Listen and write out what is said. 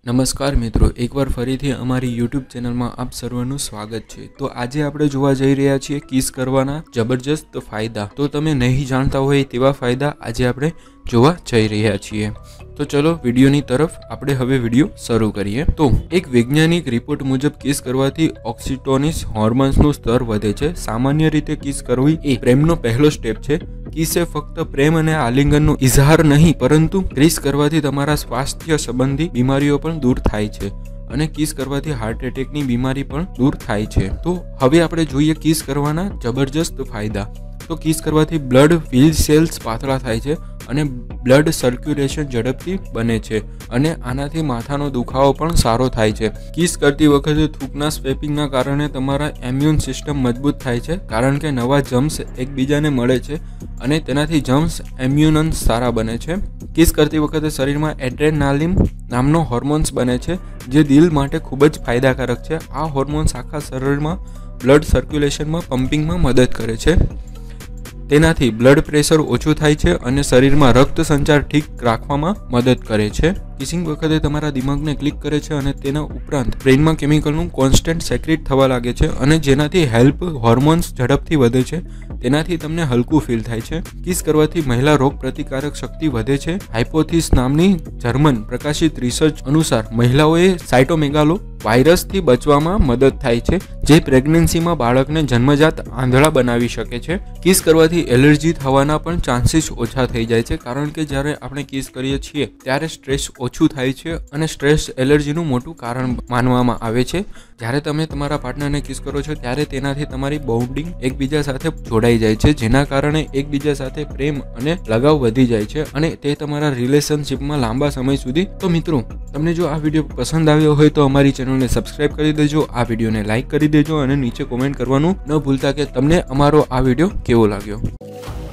નમસ્કાર મિત્રો, એકવાર ફરીથી અમારી યુટ્યુબ ચેનલમાં આપ સર્વનું સ્વાગત છે। તો આજે આપણે જોવા જઈ રહ્યા છીએ કિસ કરવાના જબરજસ્ત ફાયદા। તો તમે નહીં જાણતા હોય તેવા ફાયદા આજે આપણે જોવા જઈ રહ્યા છીએ। તો ચલો વિડીયોની તરફ આપણે હવે વિડીયો શરૂ કરીએ। તો એક વૈજ્ઞાનિક રિપોર્ટ મુજબ કિસ કરવાથી ઓક્સિટોસિન હોર્મોન્સનું સ્તર વધે છે। સામાન્ય રીતે કિસ કરવી એ પ્રેમનો પહેલો સ્ટેપ છે। કિસ એ ફક્ત પ્રેમ અને આલિંગનનો ઇઝહાર નહીં, પરંતુ કિસ કરવાથી તમારા સ્વાસ્થ્ય સંબંધી બીમારીઓ પણ દૂર થાય છે અને કિસ કરવાથી હાર્ટ એટેકની બીમારી પણ દૂર થાય છે। તો હવે આપણે જોઈએ કિસ કરવાના જબરજસ્ત ફાયદા। તો કિસ કરવાથી બ્લડ વેસલ્સ પાતળા થાય છે અને બ્લડ સર્ક્યુલેશન ઝડપથી બને છે અને આનાથી માથાનો દુખાવો પણ સારો થાય છે। કિસ કરતી વખતે થૂંકના સ્વેપિંગના કારણે તમારા ઇમ્યુન સિસ્ટમ મજબૂત થાય છે, કારણ કે નવા જર્મ્સ એકબીજાને મળે છે અને તેનાથી જર્મ્સ ઇમ્યુનન્સ સારા બને છે। કિસ કરતી વખતે શરીરમાં એડ્રેનાલિન નામનો હોર્મોન્સ બને છે, જે દિલ માટે ખૂબ જ ફાયદાકારક છે। આ હોર્મોન્સ આખા શરીરમાં બ્લડ સર્ક્યુલેશનમાં પમ્પિંગમાં મદદ કરે છે। તેનાથી બ્લડ પ્રેશર ઓછું થાય છે અને શરીરમાં રક્ત સંચાર ઠીક રાખવામાં મદદ કરે છે। કિસિંગ વખતે તમારા દિમાગને ક્લિક કરે છે અને તેના ઉપરાંત બ્રેઇનમાં કેમિકલનું કોન્સ્ટન્ટ સેક્રેટ થવા લાગે છે અને જેનાથી હેલ્પ હોર્મોન્સ ઝડપથી વધે છે। તેનાથી તમને હલકું ફીલ થાય છે। કિસ કરવાથી મહિલા રોગ પ્રતિકારક શક્તિ વધે છે। હાઇપોથિસ નામની જર્મન પ્રકાશિત રિસર્ચ અનુસાર મહિલાઓએ સાયટોમેગાલો વાયરસથી બચવામાં મદદ થાય છે, જે પ્રેગ્નન્સીમાં બાળકને જન્મજાત આંધળા બનાવી શકે છે। કિસ કરવાથી એલર્જી થવાના પણ ચાન્સીસ ઓછા થઈ જાય છે, કારણ કે જ્યારે આપણે કિસ કરીએ છીએ ત્યારે સ્ટ્રેસ ઓછું થાય છે અને સ્ટ્રેસ એલર્જીનું મોટું કારણ માનવામાં આવે છે। જ્યારે તમે તમારા પાર્ટનરને કિસ કરો છો ત્યારે તેનાથી તમારી બોન્ડિંગ એકબીજા સાથે જોડાઈ જાય છે, જેના કારણે એકબીજા સાથે પ્રેમ અને લગાવ વધી જાય છે અને તે તમારા રિલેશનશિપમાં લાંબા સમય સુધી। તો મિત્રો, તમને જો આ વિડીયો પસંદ આવ્યો હોય તો અમારી ચેનલને સબસ્ક્રાઇબ કરી દેજો, આ વિડીયોને લાઇક કરી દેજો અને નીચે કોમેન્ટ કરવાનું ન ભૂલતા કે તમને અમારો આ વિડીયો કેવો લાગ્યો।